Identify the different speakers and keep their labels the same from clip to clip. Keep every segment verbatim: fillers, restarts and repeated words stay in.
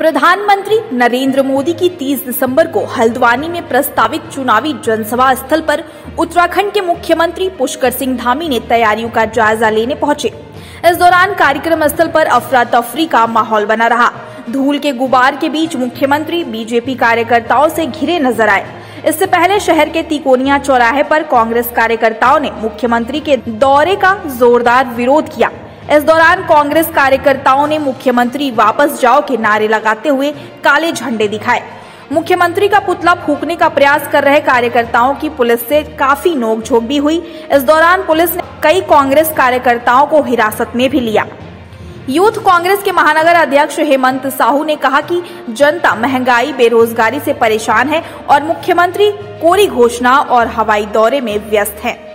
Speaker 1: प्रधानमंत्री नरेंद्र मोदी की तीस दिसंबर को हल्द्वानी में प्रस्तावित चुनावी जनसभा स्थल पर उत्तराखंड के मुख्यमंत्री पुष्कर सिंह धामी ने तैयारियों का जायजा लेने पहुंचे। इस दौरान कार्यक्रम स्थल पर अफरा तफरी का माहौल बना रहा। धूल के गुबार के बीच मुख्यमंत्री बीजेपी कार्यकर्ताओं से घिरे नजर आए। इससे पहले शहर के तिकोनिया चौराहे पर कांग्रेस कार्यकर्ताओं ने मुख्यमंत्री के दौरे का जोरदार विरोध किया। इस दौरान कांग्रेस कार्यकर्ताओं ने मुख्यमंत्री वापस जाओ के नारे लगाते हुए काले झंडे दिखाए। मुख्यमंत्री का पुतला फूंकने का प्रयास कर रहे कार्यकर्ताओं की पुलिस से काफी नोकझोंक भी हुई। इस दौरान पुलिस ने कई कांग्रेस कार्यकर्ताओं को हिरासत में भी लिया। यूथ कांग्रेस के महानगर अध्यक्ष हेमंत साहू ने कहा कि जनता महंगाई, बेरोजगारी से परेशान है और मुख्यमंत्री कोरी घोषणा और हवाई दौरे में व्यस्त हैं।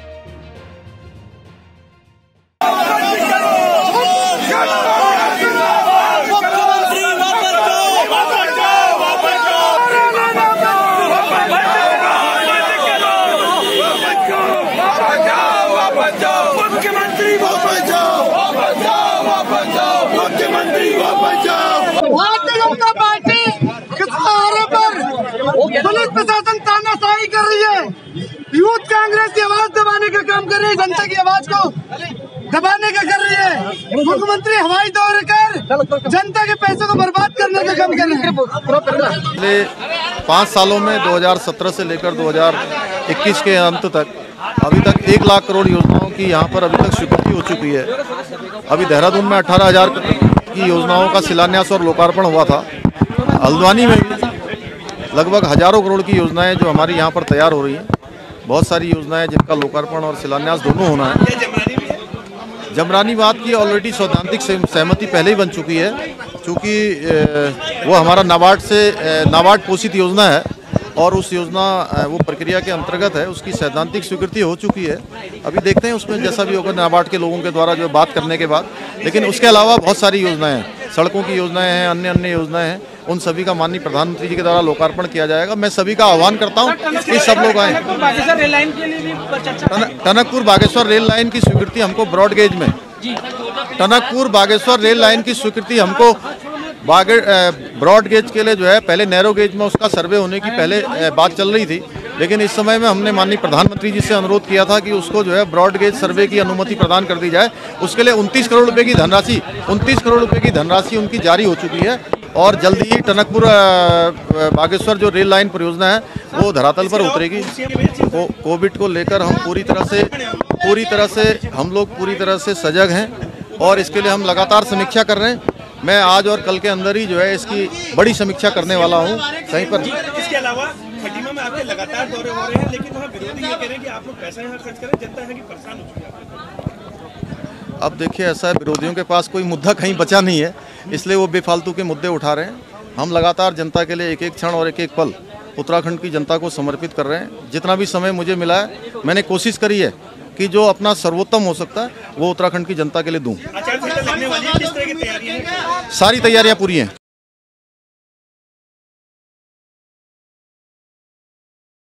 Speaker 2: मुख्यमंत्री वापस जाओ, वापस जाओ, वापस जाओ, मुख्यमंत्री वापस जाओ। भारतीय जनता पार्टी के सहारे पर पुलिस प्रशासन तानाशाही कर रही है। यूथ कांग्रेस की आवाज दबाने का काम कर रही है, जनता की आवाज को दबाने का कर रही है। मुख्यमंत्री हवाई दौरे कर जनता के पैसों को बर्बाद करने का काम कर रहे हैं।
Speaker 3: पिछले पाँच सालों में दो हज़ार सत्रह से लेकर दो हज़ार इक्कीस के अंत तक अभी तक एक लाख करोड़ योजनाओं की यहाँ पर अभी तक स्वीकृति हो चुकी है। अभी देहरादून में अठारह हजार की योजनाओं का शिलान्यास और लोकार्पण हुआ था। हल्द्वानी में भी लगभग हजारों करोड़ की योजनाएं जो हमारी यहाँ पर तैयार हो रही हैं। बहुत सारी योजनाएं जिनका लोकार्पण और शिलान्यास दोनों होना है। जमरानी बात की ऑलरेडी सैद्धांतिक सहमति पहले ही बन चुकी है, क्योंकि वो हमारा नाबार्ड से नाबार्ड पोषित योजना है और उस योजना वो प्रक्रिया के अंतर्गत है। उसकी सैद्धांतिक स्वीकृति हो चुकी है। अभी देखते हैं उसमें जैसा भी होगा नाबार्ड के लोगों के द्वारा जो बात करने के बाद। लेकिन उसके अलावा बहुत सारी योजनाएं हैं, सड़कों की योजनाएं हैं, अन्य अन्य योजनाएं हैं। उन सभी का माननीय प्रधानमंत्री जी के द्वारा लोकार्पण किया जाएगा। मैं सभी का आह्वान करता हूं कि सब लोग आए। टनकपुर बागेश्वर रेल लाइन की स्वीकृति हमको ब्रॉड गेज में टनकपुर बागेश्वर रेल लाइन की स्वीकृति हमको बागे ब्रॉड गेज के लिए जो है, पहले नैरो गेज में उसका सर्वे होने की पहले बात चल रही थी। लेकिन इस समय में हमने माननीय प्रधानमंत्री जी से अनुरोध किया था कि उसको जो है ब्रॉड गेज सर्वे की अनुमति प्रदान कर दी जाए। उसके लिए उनतीस करोड़ रुपए की धनराशि उनतीस करोड़ रुपए की धनराशि उनकी जारी हो चुकी है और जल्दी ही टनकपुर बागेश्वर जो रेल लाइन परियोजना है वो धरातल पर उतरेगी। को, कोविड को लेकर हम पूरी तरह से पूरी तरह से हम लोग पूरी तरह से सजग हैं और इसके लिए हम लगातार समीक्षा कर रहे हैं। मैं आज और कल के अंदर ही जो है इसकी बड़ी समीक्षा करने वाला हूँ कहीं पर।
Speaker 4: इसके अलावा खटीमा में आपके लगातार दौरे हो रहे हैं, लेकिन वहाँ विरोधी ये कह रहे हैं कि आप लोग पैसा यहाँ खर्च करें, जनता यहाँ की परेशान हो चुकी है।
Speaker 3: अब देखिए, ऐसा है, विरोधियों के पास कोई मुद्दा कहीं बचा नहीं है, इसलिए वो बेफालतू के मुद्दे उठा रहे हैं। हम लगातार जनता के लिए एक एक क्षण और एक एक पल उत्तराखंड की जनता को समर्पित कर रहे हैं। जितना भी समय मुझे मिला है मैंने कोशिश करी है कि जो अपना सर्वोत्तम हो सकता है वो उत्तराखंड की जनता के लिए दूं।
Speaker 4: आचार संहिता लगने वाली है, किस तरह की तैयारियां हैं?
Speaker 3: सारी तैयारियां पूरी हैं।